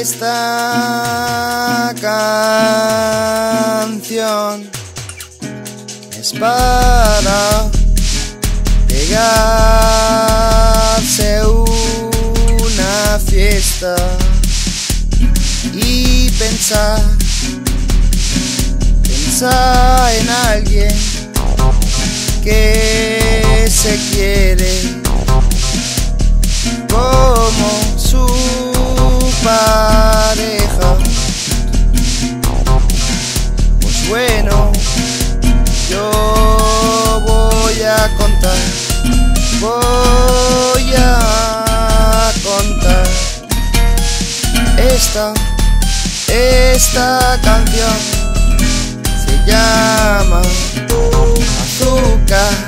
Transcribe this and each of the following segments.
Esta canción es para pegarse una fiesta y pensar en alguien que se quiere como su pareja. Pues bueno, yo voy a contar esta canción. Se llama Azúcar,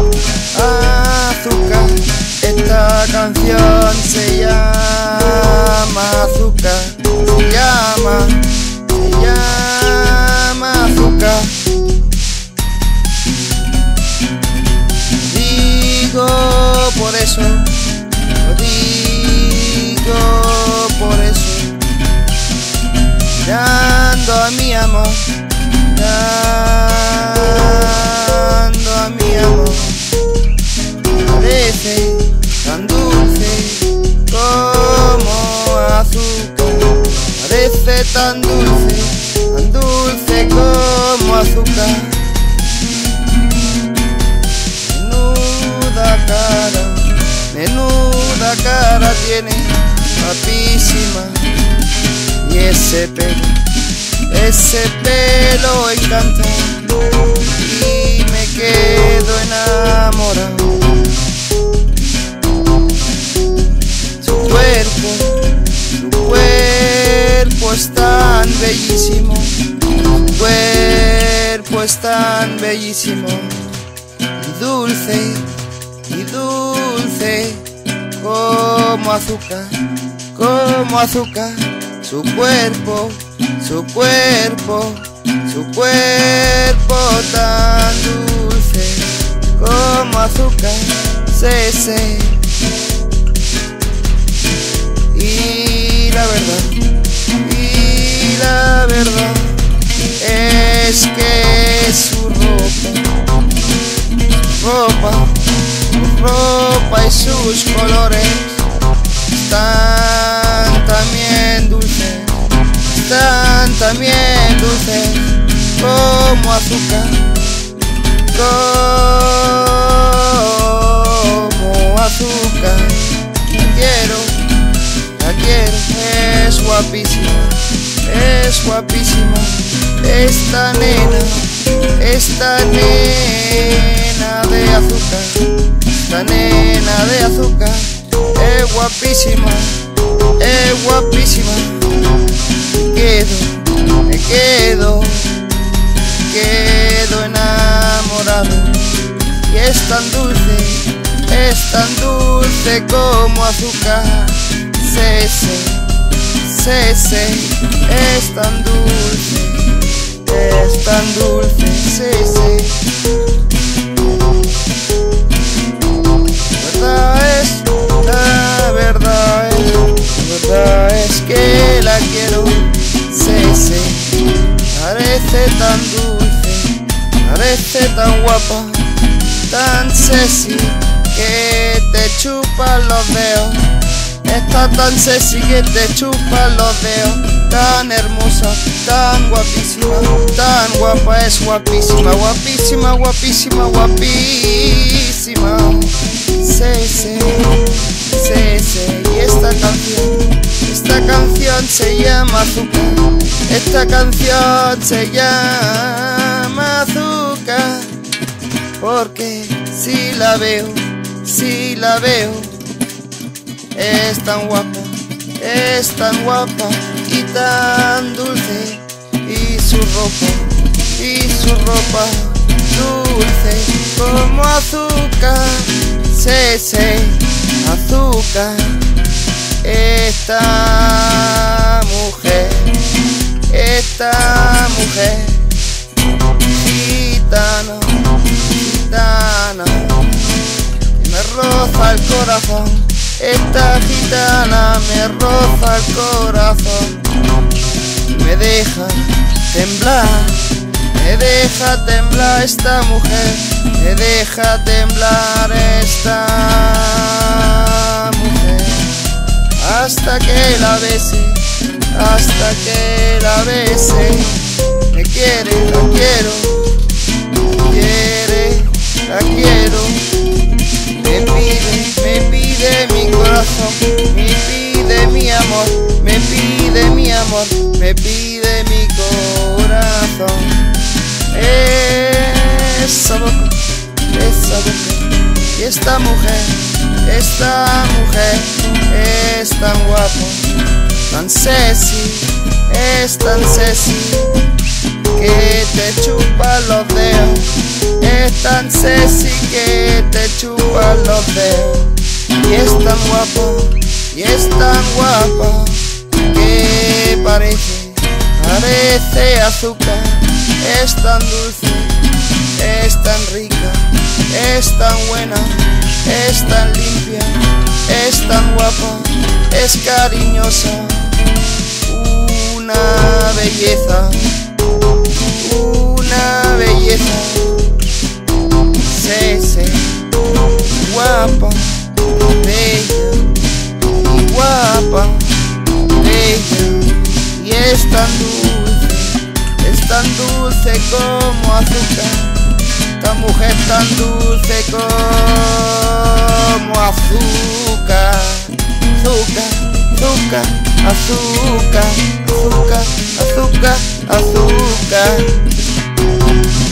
Azúcar. Esta canción se llama Azúcar, se llama Azúcar. Digo por eso, lo digo por eso. Dando a mi amor, dando a mi amor. Parece tan dulce como azúcar. Parece tan dulce como azúcar. Menuda cara tiene, guapísima. Y ese pelo encanta y me quedo enamorado. Su cuerpo es tan bellísimo, su cuerpo es tan bellísimo y dulce como azúcar, como azúcar. Su cuerpo tan dulce como azúcar. Y la verdad es que su ropa y sus colores están también dulces como azúcar, como azúcar. La quiero, es guapísima, esta nena de azúcar, esta nena de azúcar, es guapísima. Me quedo enamorado. Y es tan dulce como azúcar. Es tan dulce, La verdad es que la quiero. Parece tan dulce, parece tan guapa, tan sexy que te chupan los dedos. Está tan sexy que te chupan los dedos. Tan hermosa, tan guapísima, tan guapa, es guapísima. Y esta canción se llama Azúcar. Esta canción se llama Azúcar. Porque si la veo, es tan guapa y tan dulce. Y su ropa dulce como azúcar. Azúcar. Esta mujer gitana, que me roza el corazón, Esta gitana me roza el corazón, me deja temblar, me deja temblar esta mujer, me deja temblar esta mujer. Hasta que la bese, hasta que la bese, me quiere, la quiero, quiere, la quiero, me pide mi corazón, me pide mi amor, me pide mi amor, me pide mi corazón. Esa boca y esta mujer es tan guapo, tan sexy, es tan sexy que te chupa los dedos, es tan sexy que te chupa los dedos, y es tan guapo, y es tan guapa que parece azúcar, es tan dulce, es tan rica, es tan buena, es tan limpia, es tan guapa, es cariñosa, una belleza, una belleza, sí, guapa, bella, y guapa, bella, y es tan dulce como azúcar. Esta mujer tan dulce como azúcar, azúcar, azúcar, azúcar, azúcar, azúcar, azúcar.